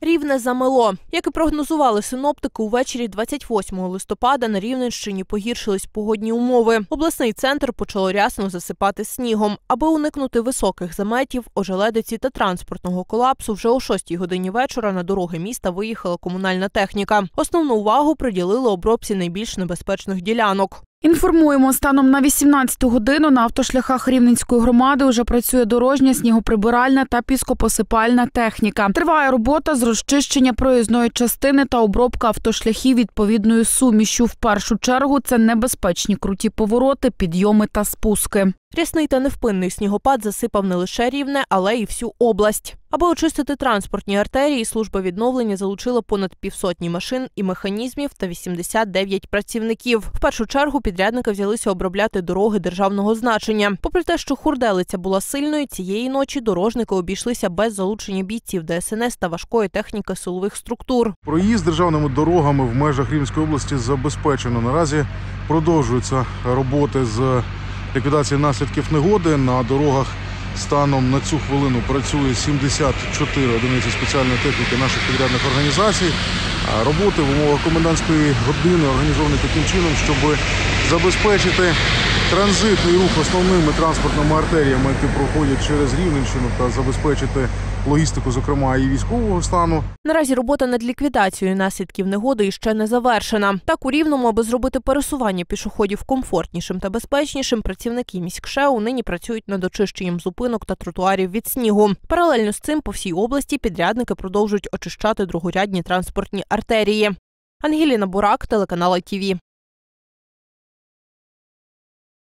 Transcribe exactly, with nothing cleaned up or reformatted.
Рівне замело. Як і прогнозували синоптики, увечері двадцять восьмого листопада на Рівненщині погіршились погодні умови. Обласний центр почало рясно засипати снігом. Аби уникнути високих заметів, ожеледиці та транспортного колапсу, вже о шостій годині вечора на дороги міста виїхала комунальна техніка. Основну увагу приділили обробці найбільш небезпечних ділянок. Інформуємо, станом на вісімнадцяту годину на автошляхах Рівненської громади вже працює дорожня, снігоприбиральна та піскопосипальна техніка. Триває робота з розчищення проїзної частини та обробка автошляхів відповідною сумішю. В першу чергу це небезпечні круті повороти, підйоми та спуски. Рясний та невпинний снігопад засипав не лише Рівне, але й всю область. Аби очистити транспортні артерії, служба відновлення залучила понад півсотні машин і механізмів та вісімдесят дев'ять працівників. В першу чергу підрядники взялися обробляти дороги державного значення. Попри те, що хурделиця була сильною, цієї ночі дорожники обійшлися без залучення бійців Де Ес Ен Ес та важкої техніки силових структур. Проїзд державними дорогами в межах Рівненської області забезпечено. Наразі продовжуються роботи з ліквідації наслідків негоди. На дорогах станом на цю хвилину працює сімдесят чотири одиниці спеціальної техніки наших підрядних організацій. Роботи в умовах комендантської години організовані таким чином, щоб забезпечити транзитний рух основними транспортними артеріями, які проходять через Рівненщину, та забезпечити логістику, зокрема, і військового стану. Наразі робота над ліквідацією наслідків негоди іще не завершена. Так, у Рівному, аби зробити пересування пішоходів комфортнішим та безпечнішим, працівники міськшеу нині працюють над очищеннем зупинок та тротуарів від снігу. Паралельно з цим по всій області підрядники продовжують очищати другорядні транспортні артерії. Ангеліна Бурак, телеканал Ай Ті Ві.